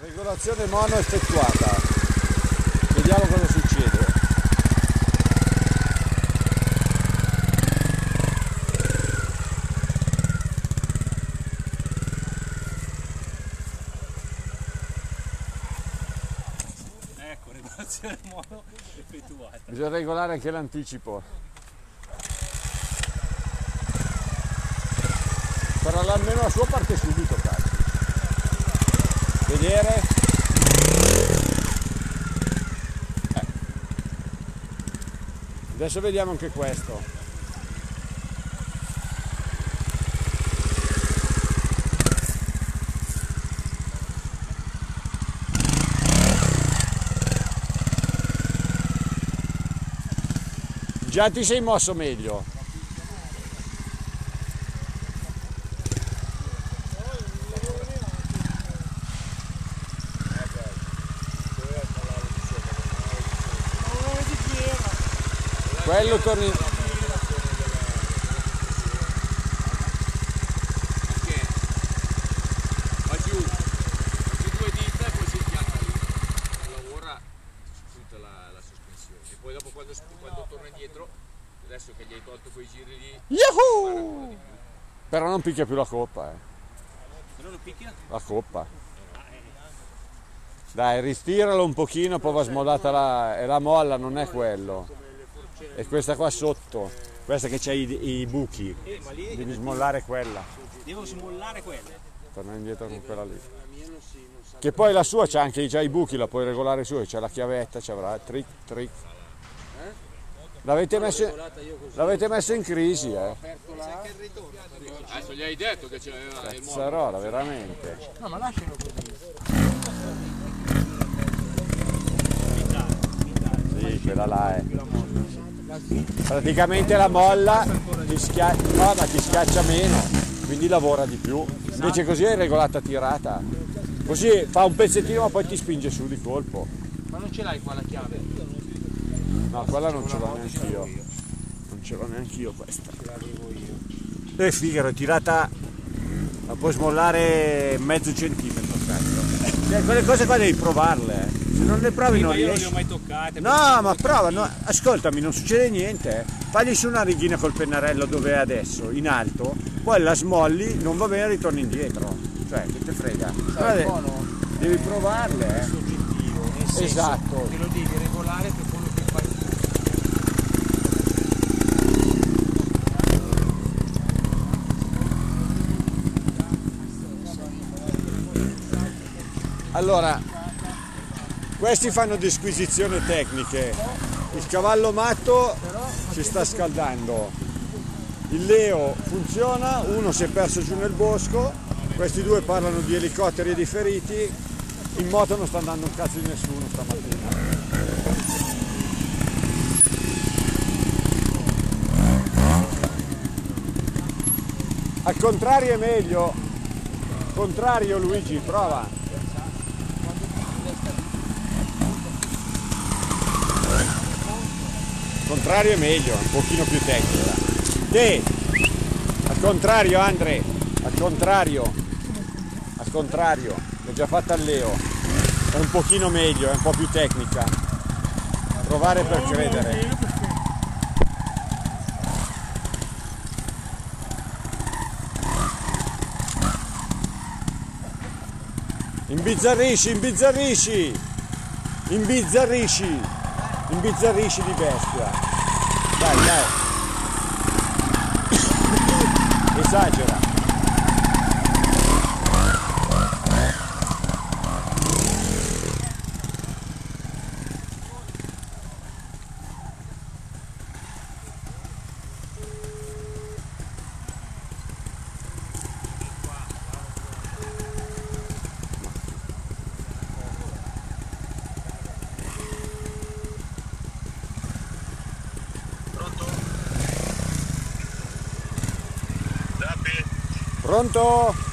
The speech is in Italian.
Regolazione mono effettuata. Vediamo cosa succede. Ecco, regolazione mono effettuata. Bisogna regolare anche l'anticipo. Farà almeno la sua parte subito, cazzo. Vedere. Adesso vediamo anche questo. Già ti sei mosso meglio. Quello torni. Perché va giù 2 dita e poi si pianta lì. Lavora tutta la sospensione. E poi dopo quando torna indietro, adesso che gli hai tolto quei giri lì, Yahoo! Però non picchia più la coppa, Però non picchia? La coppa. Dai, ristiralo un pochino, poi va smodata e la molla non è quello. E questa qua sotto, questa che c'ha i buchi, Ma lì devi smollare quella. devo smollare quella. Torna indietro con quella lì. Che poi la sua c'ha anche già i buchi, la puoi regolare su, c'è la chiavetta, ci avrà trick. L'avete messo in crisi, adesso gli hai detto che c'era il modo. Cazzarola, veramente. No, ma lascialo così. Sì, quella là è. Praticamente la molla ti schiaccia meno, quindi lavora di più. Invece così è regolata tirata. Così fa un pezzettino ma poi ti spinge su di colpo. Ma non ce l'hai qua la chiave? No, quella non ce l'ho neanche io. Non ce l'ho neanche io questa. Figaro, è tirata, la puoi smollare mezzo centimetro, cazzo. Cioè, quelle cose qua devi provarle, Se non le provi non io non riesci. le ho mai toccate. No, ma prova, no. Ascoltami, non succede niente. Fagli su una righina col pennarello dove è adesso, in alto, poi la smolli, non va bene, ritorni indietro. Cioè, che te frega. Devi provarle, Soggettivo, nel senso Esatto. che lo devi regolare per quello che fai tu. Allora, questi fanno disquisizioni tecniche. Il cavallo matto si sta scaldando. Il Leo funziona, uno si è perso giù nel bosco, questi due parlano di elicotteri e di feriti, in moto non sta andando un cazzo di nessuno stamattina. Al contrario è meglio. Contrario Luigi, prova. Al contrario è meglio, un pochino più tecnica. Te, al contrario Andre, al contrario, l'ho già fatta al Leo, è un pochino meglio, è un po' più tecnica. Provare per credere. Imbizzarrisci, imbizzarrisci, imbizzarrisci, imbizzarrisci di bestia. Dai, dai. Esagera. Pronto?